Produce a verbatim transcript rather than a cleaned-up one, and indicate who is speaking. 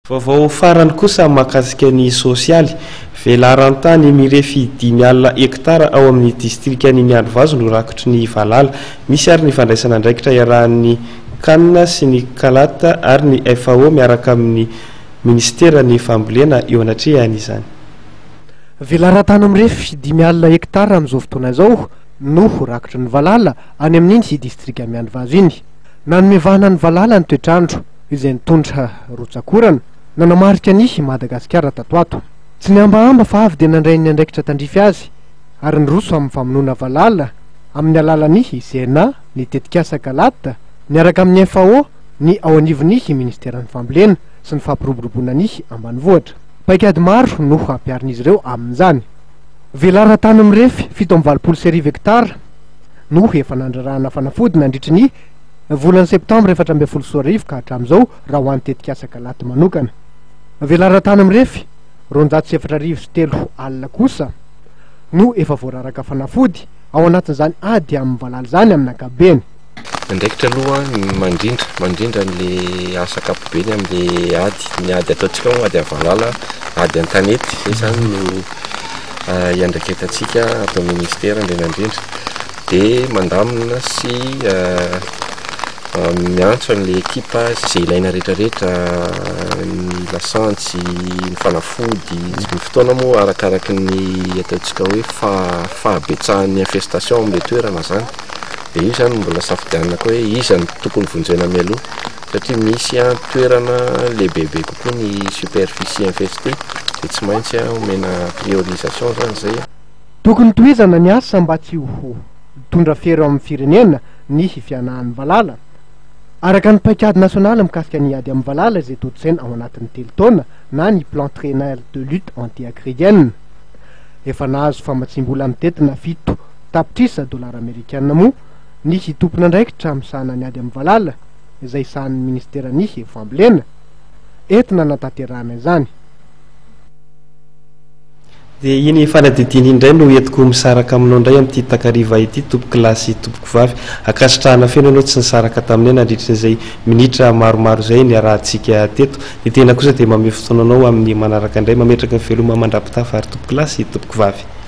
Speaker 1: Vaovao farany kosa mahakasika ny sosialy velarantany mirefy dimy alina hektara ao amin'ny distrika ny Miandovazo no rakotry ny Valala. Misy ary ny fandraisana andraikitra iarahan'ny kanina sy ny kalata ary ny F A O miaraka amin'ny ministera ny fambolena eo anatrehany izany.
Speaker 2: Velarantany mirefy dimy alina hektara amin'izao fotoana izao no rakotry ny Valala any amin'iny sy distrika Miandovazo iny. Nanomevahana ny Valala ny toetrandro izay nitondra rotsakorana nanamarika ny Madagasikara tato ato. Tsy niambaamba fa avy dia nandray ny andraikitra tandrify azy ary nyroso amin'ny famonoana Valala amin'ny alalany C N A, ny tetikasa kalata miaraka amin'ny F A O, ny ao anivony ministeran'ny fambolena sy ny fampiroboroboana ny ambanivohitra. Paikady maro no ampiarin'izy ireo amin'izany. Velarantany mirefy fito amby valopolo sy arivo hektara no efa nandrarahana fanafody nandritry ny volana septambra efatra amby folo sy arivo ka hatramin'izao raha ho an'ny tetikasa kalata manokana. Velarantany mirefy roanjato sy efatra arivo sy telo alina kosa no efa voararaka fanafody ao anatin'izany ady amin'ny Valala izany amin'ny ankapobeny.
Speaker 3: Andraikitra aloha mandrindra mandrindra n'le asa ankapobeny amin'le ady ny ady ataontsika ho ady amin'ny Valala, ady an-tanety zay zany no iandraiketantsika atao ministera indrindra indrindra dia mandamina sy miantso an'le ekipa zay ilaina rehetrarehetra, ny lasantsy, ny fanafody. Ny fotoana moa arakaraky ny ataontsika hoe fahabetsahan'ny infestation amin'le toerana zany. Dia io zany mbola safidianina koa hoe iza ny tokony vonjena mialoha satria misy a toerana lehibebe kokoa ny superficie infestée dia tsy maintsy omena priorisation zany zay.
Speaker 2: Tokony tohizana ny asa mba tsy ho tondra fero amin'ny firenena ny fianahan'ny Valala. Araka ny paikady nasionaly mikasika ny ady amin'ny Valala izay totsaina ao anatin'ny telo taona na ny plan triennal de lutte anti-acridienne. Efa nahazo famatsim-bola mitetina fito tapitrisa dolara amerikanina moa ny tompona andraikitra misahana ny ady amin'ny Valala izay sahan'ny ministeran'ny fambolena entina nataterahana izany.
Speaker 1: Dia iny fanadidiny indray no entiko misaraka aminao indray amin'ity takariva ity tompoko lahy sy tompoko vavy. Akasitrahana feno anao tsy nisaraka taminay nandritran'izay minitra maromaro izay ny arahantsika teto. Ny tena kosa dia mameo fotoananao amin'ny manaraka indray mametraka ny veloma mandrapitafa ary tompoko lahy sy tompoko vavy.